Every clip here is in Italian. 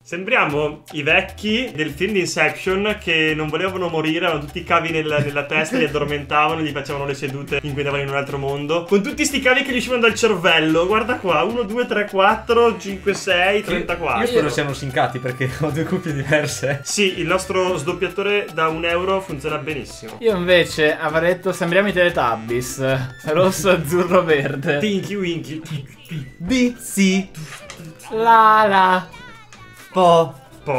Sembriamo i vecchi del film di Inception che non volevano morire, avevano tutti i cavi nella testa, li addormentavano, gli facevano le sedute in cui andavano in un altro mondo. Con tutti sti cavi che gli uscivano dal cervello. Guarda qua, 1, 2, 3, 4, 5, 6, 34. Io spero siano sincati perché ho due cuffie diverse. Sì, il nostro sdoppiatore da €1 funziona benissimo. Io invece avrei detto sembriamo i Teletubbies. Rosso, azzurro, verde. Tinky Winky. B, C, La. Po.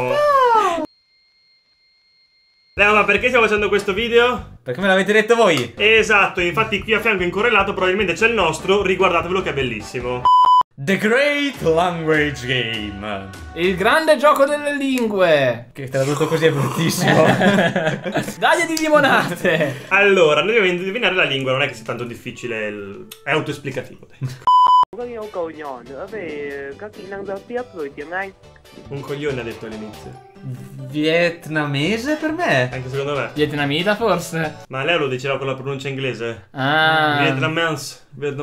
Leo, ma perché stiamo facendo questo video? Perché me l'avete detto voi? Esatto, infatti qui a fianco in correlato probabilmente c'è il nostro, riguardatevelo che è bellissimo. The Great Language Game. Il grande gioco delle lingue. Che tradotto così è bruttissimo. Dagli di limonate. Allora, noi dobbiamo indovinare la lingua, non è che sia tanto difficile, è autoesplicativo. Có cái yêu cầu nhỏ nữa về các kỹ năng giao tiếp rồi tiếng Anh. Un coglione ha detto all'inizio. Vietnamese per me? Anche secondo me. Vietnamita forse. Ma lei lo diceva con la pronuncia inglese. Ah. Vietnamese.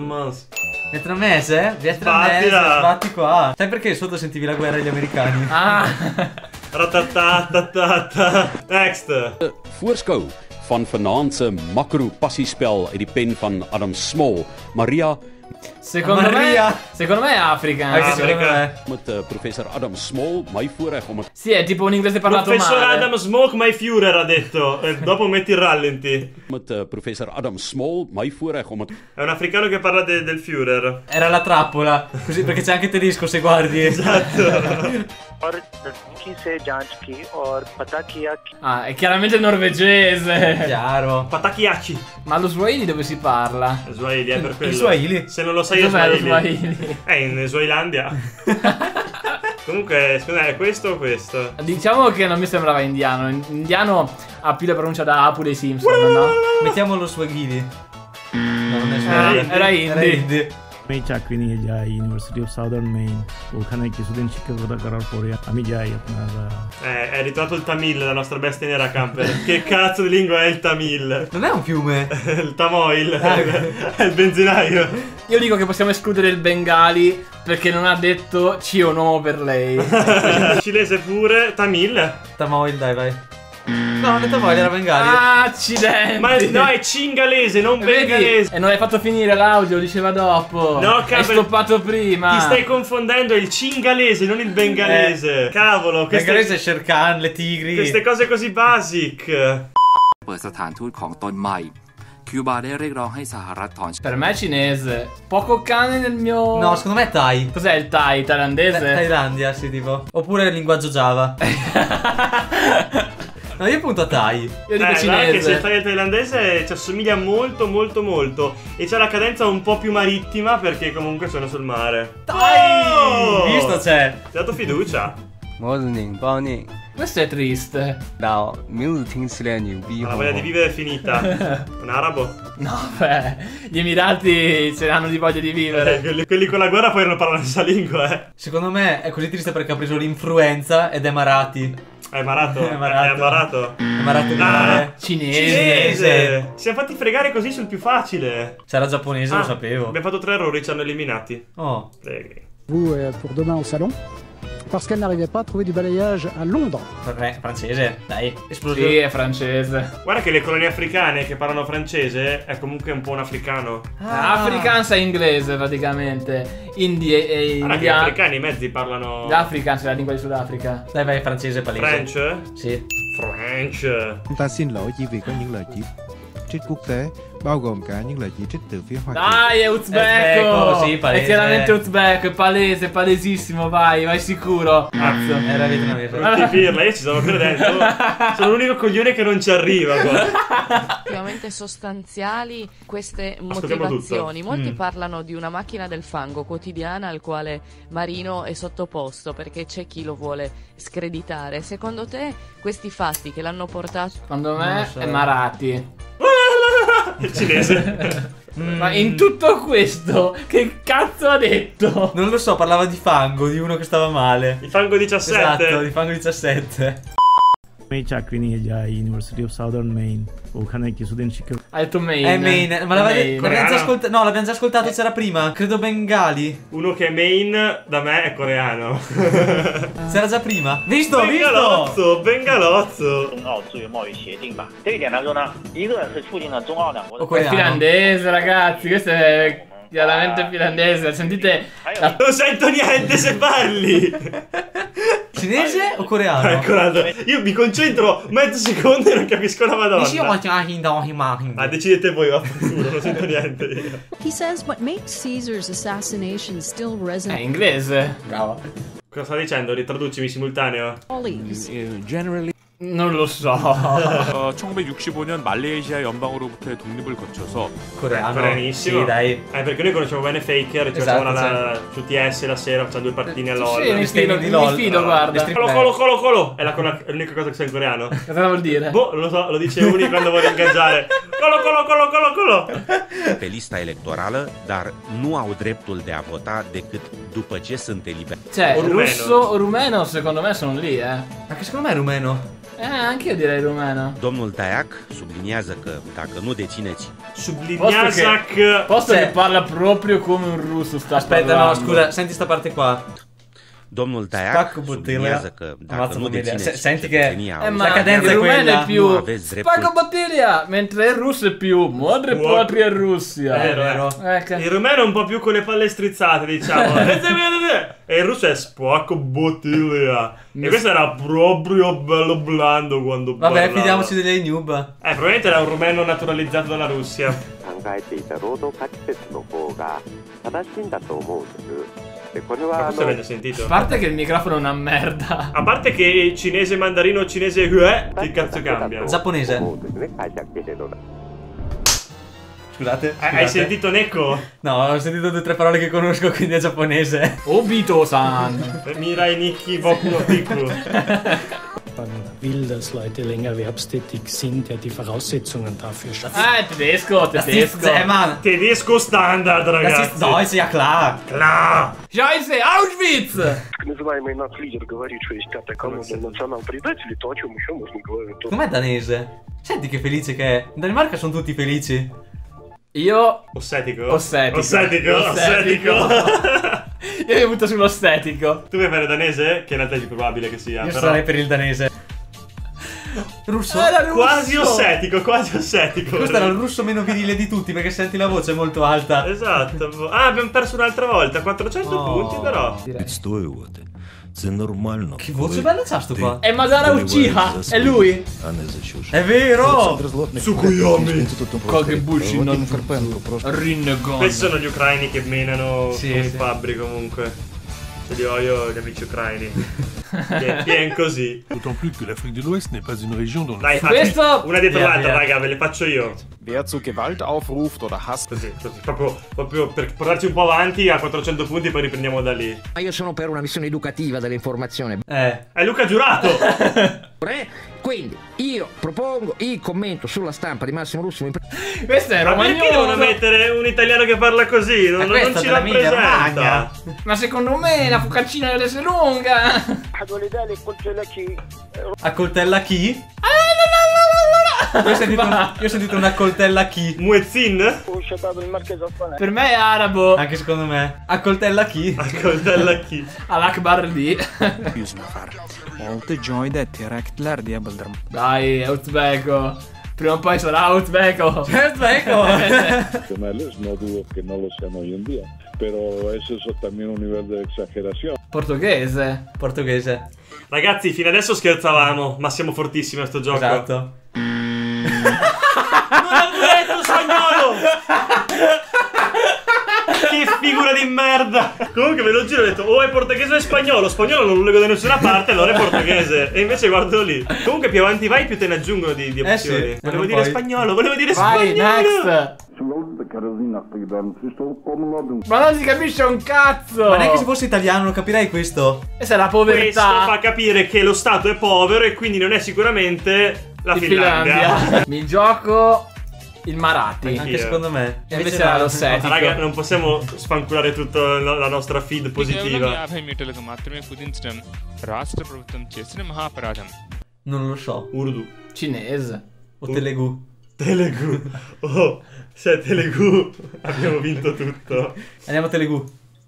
Vietnamese? Vietnamese, Sbattila. sbatti qua. Sai perché sotto sentivi la guerra degli americani? Ah. Ratatatata. Next. Voorskou van vanaand se makro passiespel uit die pen van Adam Small. Maria Secondo me è Africa. Anche Africa. secondo me. met professor Adam Small, my voorreg om het Sì, è tipo un inglese parlato Professor male. Adam Smoke My Führer ha detto. Dopo metti il rallenti. met professor Adam Small, my voorreg om het È un africano che parla del Führer. Era la trappola. Così perché c'è anche tedesco se guardi. Esatto. और नजदीकी से जांच की और पता किया कि Ah, è chiaramente norvegese. Chiaro. Patachiachi. Ma lo Swahili dove si parla? Swahili, è per quello. Il Swahili? Se non lo sai è Dov'è lo Swahili. Swahili? È in Swailandia. Comunque, secondo me è questo o questo? Diciamo che non mi sembrava indiano. Indiano ha più la pronuncia da Apu dei Simpson, no? Mettiamo lo Swahili. No, non è Swahili. Era indie. আমি চাকরি নিয়ে যাই university of southern main ওখানে কিছুদিন শিক্ষকতা করার পরে আমি যাই আপনার È ritrovato il Tamil, la nostra bestia nera camper. Che cazzo di lingua è il Tamil? Non è un fiume. Il Tamoil. È il benzinaio. Io dico che possiamo escludere il Bengali perché non ha detto sì o no per lei. Cinese pure. Tamil. Tamoil, dai, vai. No, non è Tamoil, era Bengali. Accidenti. Ma no, è cingalese, non Vedi? bengalese. E non hai fatto finire l'audio, diceva dopo. No, Hai cavolo. stoppato prima. Ti stai confondendo, è il cingalese, non il bengalese. Cavolo, Bengalese è Sherkan, le tigri. queste cose così basic. เปิดสถานทูตของตนใหม่คิวบาได้เรียกร้องให้สหรัฐถอน Per me è cinese. Poco cane nel mio... No, secondo me è Thai. Cos'è il Thai? Thailandese? Thailandia, sì, tipo. Oppure il linguaggio Java. No, io punto a Thai. Io dico Guarda che se il cinese. Thai thailandese ci assomiglia molto. E c'ha la cadenza un po' più marittima perché comunque sono sul mare. Oh! Visto c'è. Ti ha dato fiducia. 我是宁波人， Questo è triste. 到明日听起来牛逼 La voglia di vivere è finita. Un arabo? No, beh, gli Emirati ce l'hanno di voglia di vivere. Quelli con la guerra poi non parlano la stessa lingua, Secondo me è così triste perché ha preso l'influenza ed è Marati. È Marato. È Marato. È Marato. È Marati di Ah. mare. Cinese. Ci siamo fatti fregare così sul più facile. C'era giapponese, lo sapevo. Abbiamo fatto 3 errori, ci hanno eliminati. Oh. Preghi. Vous pour demain au salon parce qu'elle n'arrivait pas à trouver du balayage à Londres. Francese, dai. Sì, Esplosione. è francese. Guarda che le colonie africane che parlano francese è comunque un po' un africano. Afrikaans è inglese praticamente. Indie e Guarda che gli indiano. africani mezzi parlano L'Afrikaans è la lingua di Sudafrica. Dai, vai, francese palese. French? Sì. French. Chúng ta xin lỗi chỉ vì có những lời chỉ trích quốc tế, bao gồm cả những lời chỉ trích từ phía Hoa Kỳ. Dai, è uzbeko! Sì, palese. È chiaramente uzbeko, è palese, palesissimo, vai sicuro. Cazzo. Era vietnamese. Tutti pirla, io ci stavo credendo. Sono l'unico coglione che non ci arriva qua. Effettivamente sostanziali queste Ascoltiamo motivazioni. tutto. Molti parlano di una macchina del fango quotidiana al quale Marino è sottoposto perché c'è chi lo vuole screditare. Secondo te questi fatti che l'hanno portato... Secondo me Non lo so. è Marati. Il cinese. Ma in tutto questo, che cazzo ha detto? Non lo so, parlava di fango, di uno che stava male. Il fango 17. Esatto, di fango 17. আমি চাকরি নিয়ে যাই university of southern main ওখানে কিছুদিন শিক্ষক Ha detto main. È main. Ma l'abbiamo già ascoltato. No, l'abbiamo già ascoltato, c'era prima. Credo bengali. Uno che è main da me è coreano. C'era già prima. Visto, Bengalozzo, Bengalozzo. È finlandese, ragazzi. Questo è chiaramente finlandese. Sentite. Non sento niente se parli. Cinese o coreano? Io mi concentro mezzo secondo e non capisco la madonna. Decidete voi, vaffanculo, non sento niente io. He says what makes Caesar's assassination still resonate. È inglese. Bravo. Cosa sta dicendo? Ritraducimi simultaneo. Generally Non lo so. 1965년 말레이시아 연방으로부터의 독립을 거쳐서 Coreanissimo. Sì, dai. Perché noi conosciamo bene Faker, ci Esatto, facevamo su TS la sera, facciamo 2 partitine a LOL. Sì, mi fido, guarda. Colo. È l'unica cosa che sa in coreano. Cosa vuol dire? Boh, non lo so, lo dice Uni quando vuole ingaggiare. Colo. Pe lista electorală, dar nu au dreptul de a vota decât după ce sunt eliberați. Cioè, russo o rumeno secondo me sono lì, Anche secondo me è rumeno. Anche io direi rumeno. Domnul Taiac subliniază că dacă nu dețineți Posto che parla proprio come un russo sta Aspetta, parlando. no, scusa, senti sta parte qua. Domnul Taiac subliniază că dacă nu dețineți senti che ma la cadenza è rumeno quella. è più Spacco bottiglia, mentre il russo è più Madre patria Russia. Vero. Il rumeno è un po' più con le palle strizzate, diciamo. E il russo è spacco bottiglia. E questo era proprio bello blando quando Vabbè, parlava. fidiamoci degli noob. Probabilmente era un rumeno naturalizzato dalla Russia. Ma questo avete sentito? A parte che il microfono è una merda. A parte che cinese mandarino, cinese che cazzo cambia? Giapponese. Scusate. Hai sentito Neko? No, ho sentito 2 o 3 parole che conosco, quindi è giapponese. Obito-san. Mirai Nikki Boku no Piku. Man will, dass Leute länger erwerbstätig sind, die Voraussetzungen dafür schaffen. Tedesco. Tedesco standard, ragazzi. Das ist Deutsch, ja klar. Scheiße, Auschwitz! Называемый наш лидер говорит, что есть 5-я колония национал-предателей, то о чем еще можно говорить? Com'è danese? Senti che felice che è. In Danimarca sono tutti felici. Io... Ossetico. Io mi butto sull'ossetico. Tu vuoi fare danese? Che in realtà è più probabile che sia. Io però... sarei per il danese. Russo? Era russo. Quasi ossetico. Questo era il russo meno virile di tutti, perché senti la voce molto alta. Esatto. Abbiamo perso un'altra volta. 400 punti però. Che voce bella c'ha sto qua? È Madara Uchiha. È lui. È vero. Tsukuyomi. Kagebushi non Rinnegan. Questi sono gli ucraini che menano con i fabbri comunque. Ce li ho io gli amici ucraini. Bien così. D'autant plus que l'Afrique de l'Ouest n'est pas une région dont Dai, una dietro l'altra, raga, ve le faccio io. Wer zu Gewalt aufruft oder Hass. Così, proprio per portarci un po' avanti a 400 punti, poi riprendiamo da lì. Ma io sono per una missione educativa dell'informazione. È Luca Giurato. Quindi io propongo il commento sulla stampa di Massimo Russo. Questo è Ma romagnolo. perché devono mettere un italiano che parla così? Non ci rappresenta. Ma secondo me la focaccina deve essere lunga. A coltella chi? Io ho sentito una coltella chi? Muezzin? Per me è arabo. Anche secondo me. A coltella chi? A coltella chi? Al-Akbar lì. Oltre joy'de terakler buldum. Dai, Uzbeko. Prima o poi sarà Uzbeko. Uzbeko. Nacionales, no dudo que no lo sean hoy en día, pero eso es también un nivel de exageración. Portoghese. Ragazzi, fino adesso scherzavamo, ma siamo fortissimi a sto gioco. Esatto. Non avevo detto spagnolo! Che figura di merda! Comunque ve lo giro e ho detto o è portoghese o è spagnolo. Spagnolo non lo leggo da nessuna parte, allora è portoghese. E invece guardo lì. Comunque più avanti vai più te ne aggiungono di opzioni. Sì, volevo dire spagnolo, Vai, next. Ma non si capisce un cazzo. Ma neanche se fosse italiano lo capirei questo. Questa è la povertà. Questo fa capire che lo Stato è povero e quindi non è sicuramente la Finlandia. Mi gioco il Marathi. Anche secondo me. E invece era l'ossetico. Raga, non possiamo sfanculare tutta la nostra feed positiva. Non lo so. Urdu. Cinese. O Telugu. Telugu. Oh, se è Telugu abbiamo vinto tutto. Andiamo a Telugu.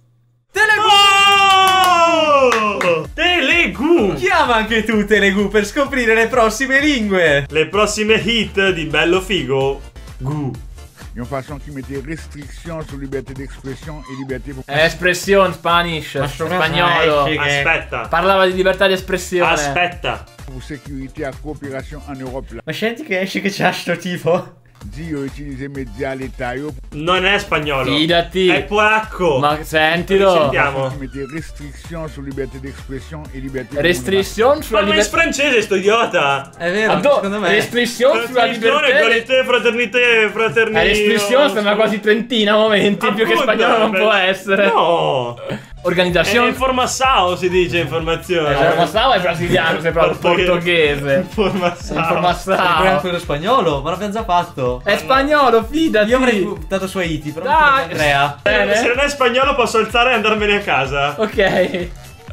Oh! Telugu! Chiama anche tu Telugu per scoprire le prossime lingue. Le prossime hit di Bello Figo. Gu. Une façon qui mettait restriction sur liberté d'expression et liberté pour... Espressione, Spanish, spagnolo. Aspetta. Parlava di libertà di espressione. Aspetta. Pour sécurité à coopération en Europe. Ma senti che esce che c'ha sto tipo. Dio utilise media l'État. Non è spagnolo. Fidati. È polacco. Ma sentilo. Sentiamo. Restriction sur liberté d'expression et liberté. Restriction sulla libertà. Ma è francese sto idiota. È vero, secondo me. Restriction sulla libertà. Egalité, fraternité, fraternità. Restriction sembra quasi trentina a momenti. Più che spagnolo non può essere. No. Organizzazione. Informação si dice informazione. Informação è brasiliano, sei proprio portoghese. Informação. Quello spagnolo, ma l'abbiamo già fatto. È spagnolo, fidati. Io avrei dato su Haiti, però Andrea. Se non è spagnolo posso alzare e andarmene a casa. Ok.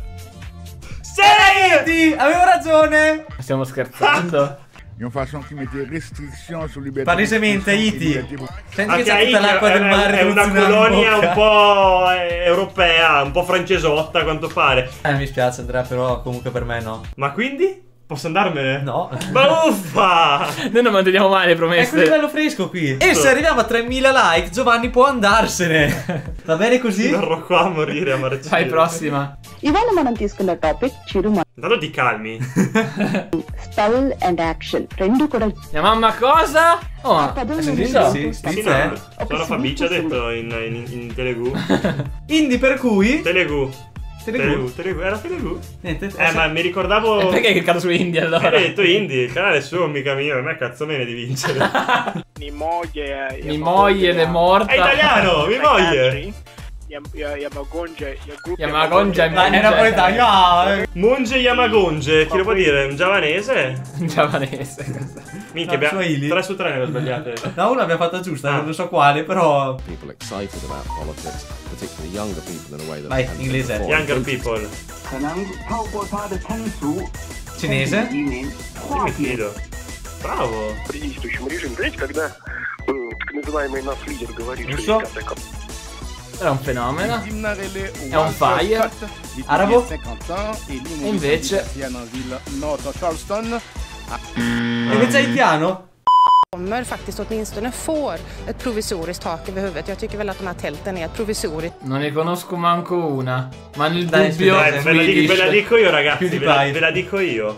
Sì! Avevo ragione. Stiamo scherzando. Une façon qui mettait restriction sur liberté. Palesemente Haiti. Senti che c'è tutta Haiti l'acqua del mare. È una colonia un po' europea, un po' francesotta a quanto pare. Mi spiace Andrea, però comunque per me no. Ma quindi? Posso andarmene? No. Ma uffa! Noi non manteniamo mai le promesse. È così bello fresco qui. E se arriviamo a 3000 like, Giovanni può andarsene. Va bene così? Verrò qua a morire a marcire. Vai, prossima. ఇవాళ మనం తీసుకున్న topic చిరుమ. Intanto ti calmi. Spell and action రెండు కూడా. Mia mamma cosa? Oh, hai sentito? Sì, Solo Fabici ha detto in Telugu. Indi per cui? Telugu. Telugu. Era Telugu? Niente. Ma mi ricordavo. E perché che cado su Indie allora? Hai detto Indie, il canale è suo, mica mio. A me cazzo me ne di vincere. Mi moglie è morta. È italiano, mi moglie. Yamagonja Yamagonja Monge Yamagonje. Chi lo può dire? Un giavanese? Un giavanese. Minchia, abbiamo 3 su 3 ne ho sbagliate. No, una abbiamo fatta giusta, non so quale, però. People excited about politics, particularly younger people in a way that. Vai, inglese. Younger people. Cinese. Mi fido. Bravo. При действующем режиме, знаете, когда так называемый наш лидер говорит, что è un fenomeno, è un fire. Arabo. E invece haitiano. Kommer faktiskt åtminstone får ett provisoriskt tak över huvudet. Jag tycker väl att de här tälten är ett provisoriskt. Non ne conosco manco una. Ma nel dubbio ve la dico io ragazzi, ve la dico io.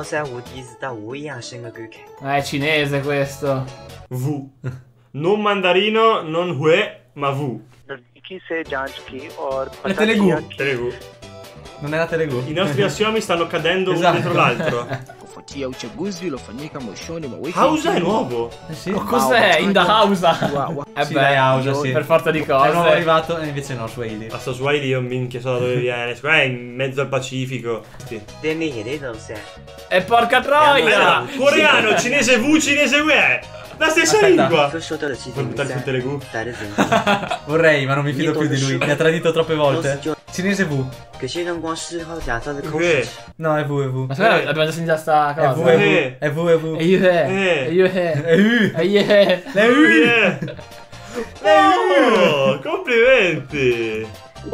È cinese questo. V. Non mandarino, non hue, ma V. È Telugu. Non era Telugu. I nostri assiomi stanno cadendo uno dietro l'altro. Hausa è nuovo. Sì. Cos'è? In the Hausa. Sì, Hausa, sì. Per forza di cose. È nuovo arrivato e invece no, Swahili. Ma sto Swahili io minchia so da dove viene. È in mezzo al Pacifico. Sì. E porca troia! Coreano, cinese V, cinese UE. La stessa lingua. Vuoi buttare sul Telugu? Vorrei, ma non mi fido più di lui. Mi ha tradito troppe volte. Cinese V. No, è V. Ma sai, abbiamo già sentito sta cosa. È V. Oh, complimenti.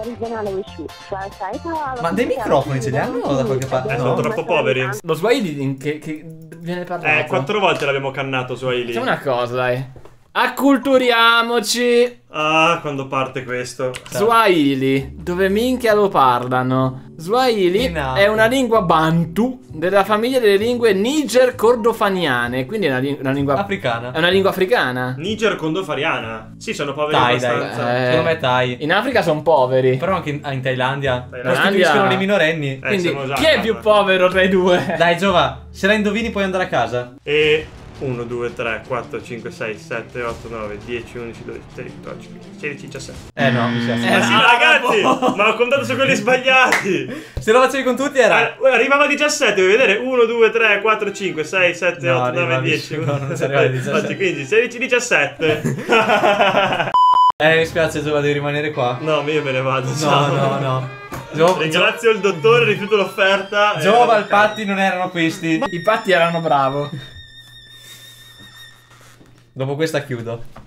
Ma dei microfoni ce li hanno da qualche parte? Sono troppo poveri. Lo Swahili che viene parlato? 4 volte l'abbiamo cannato Swahili. Facciamo una cosa, dai. Acculturiamoci. Ah, quando parte questo. Swahili, dove minchia lo parlano? Swahili è una lingua bantu della famiglia delle lingue niger-cordofaniane. Quindi è una lingua africana. È una lingua africana. Niger-cordofaniana. Sì, sono poveri abbastanza. Secondo me Thai. In Africa sono poveri. Però anche in Thailandia prostituiscono dei minorenni. Quindi chi è più povero tra i due? Dai Giova, se la indovini puoi andare a casa. E 1, 2, 3, 4, 5, 6, 7, 8, 9, 10, 11, 12, 13, 14, 15, 16, 17. No, mi piace. Ma sì, ragazzi, ma ho contato su quelli sbagliati. Se lo facevi con tutti era. Arrivava a 17, vuoi vedere? 1, 2, 3, 4, 5, 6, 7, 8, 9, 10. No, non si arriva a 17. 15, 16, 17. Mi spiace Giova, devi rimanere qua. No, io me ne vado. No. Ringrazio il dottore, rifiuto l'offerta. Giova, i patti non erano questi. I patti erano bravo. Dopo questa chiudo.